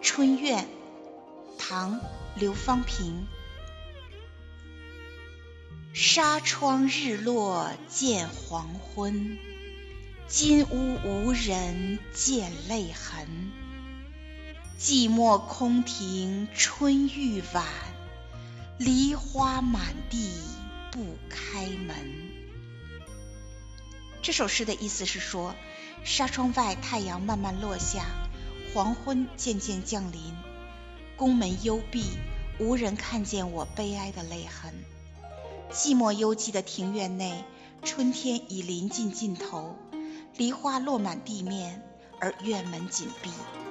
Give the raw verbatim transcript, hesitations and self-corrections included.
春怨，唐·刘方平。纱窗日落见黄昏，金屋无人见泪痕。寂寞空庭春欲晚，梨花满地不开门。这首诗的意思是说，纱窗外太阳慢慢落下，黄昏渐渐降临，宫门幽闭，无人看见我悲哀的泪痕。寂寞幽寂的庭院内，春天已临近尽头，梨花落满地面，而院门紧闭。